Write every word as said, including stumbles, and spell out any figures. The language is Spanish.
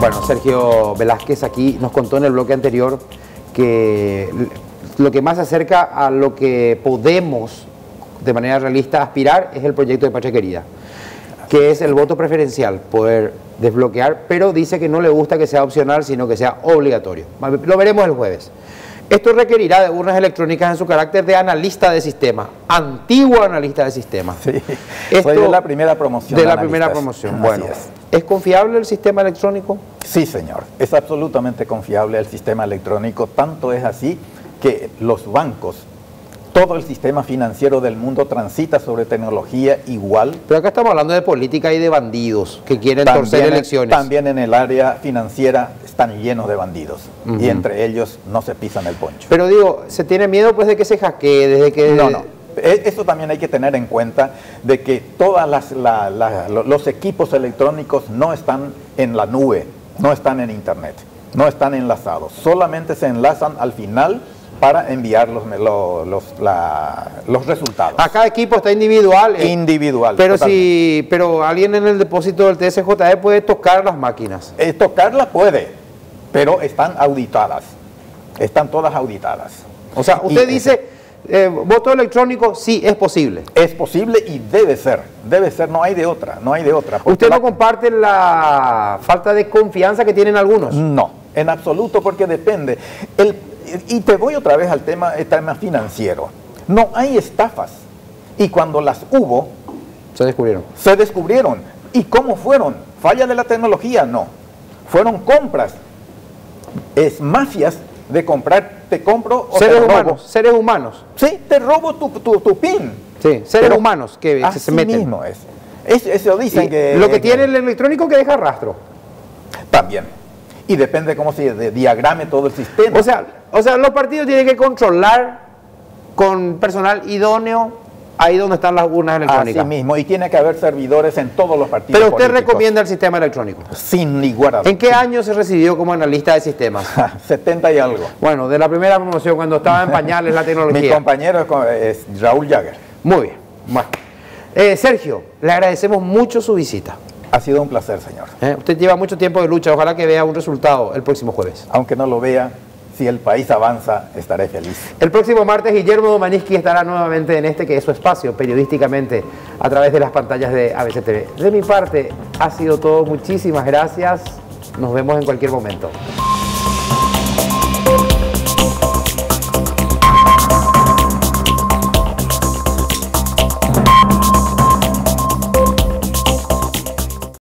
Bueno, Sergio Velázquez aquí nos contó en el bloque anterior que lo que más se acerca a lo que podemos de manera realista aspirar es el proyecto de Patria Querida, que es el voto preferencial, poder desbloquear, pero dice que no le gusta que sea opcional, sino que sea obligatorio. Lo veremos el jueves. Esto requerirá de urnas electrónicas en su carácter de analista de sistema, antiguo analista de sistema. Sí, Esto, soy de la primera promoción. De la primera promoción, bueno. Es. ¿Es confiable el sistema electrónico? Sí, señor, es absolutamente confiable el sistema electrónico, tanto es así que los bancos, todo el sistema financiero del mundo transita sobre tecnología igual. Pero acá estamos hablando de política y de bandidos que quieren también, torcer elecciones. También en el área financiera están llenos de bandidos, uh-huh. y entre ellos no se pisan el poncho. Pero digo, ¿se tiene miedo pues de que se hackee, desde que...? No, no. Eso también hay que tener en cuenta de que todos la, la, los equipos electrónicos no están en la nube, no están en internet, no están enlazados, solamente se enlazan al final para enviar los, los, los, la, los resultados. A cada equipo está individual. Eh, individual. Pero si, pero alguien en el depósito del T S J E puede tocar las máquinas. Eh, tocarlas puede, pero están auditadas, están todas auditadas. O sea, usted y, dice... Eh, voto electrónico sí es posible. Es posible y debe ser, debe ser, no hay de otra, no hay de otra. ¿Usted no comparte la falta de confianza que tienen algunos? No, en absoluto, porque depende. El, y te voy otra vez al tema, el tema financiero. No hay estafas. Y cuando las hubo... Se descubrieron. Se descubrieron. ¿Y cómo fueron? ¿Falla de la tecnología? No. Fueron compras. Es mafias de comprar, te compro o seres te humanos, robo. Seres humanos. Sí, te robo tu, tu, tu PIN. Sí, seres Pero humanos que así se meten. Mismo es. es eso dicen y que... Lo que tiene el electrónico que deja rastro. También. Y depende cómo se de, diagrame todo el sistema. O sea, o sea, los partidos tienen que controlar con personal idóneo ahí donde están las urnas electrónicas. Así mismo, y tiene que haber servidores en todos los partidos Pero usted políticos. Recomienda el sistema electrónico. Sin igual. ¿En qué año se recibió como analista de sistemas? setenta y algo. Bueno, de la primera promoción, cuando estaba en pañales la tecnología. Mi compañero es, es Raúl Jagger. Muy bien. Bueno. Eh, Sergio, le agradecemos mucho su visita. Ha sido un placer, señor. Eh, usted lleva mucho tiempo de lucha, ojalá que vea un resultado el próximo jueves. Aunque no lo vea, si el país avanza, estaré feliz. El próximo martes, Guillermo Domaniski estará nuevamente en este que es su espacio, periodísticamente, a través de las pantallas de A B C T V. De mi parte, ha sido todo. Muchísimas gracias. Nos vemos en cualquier momento.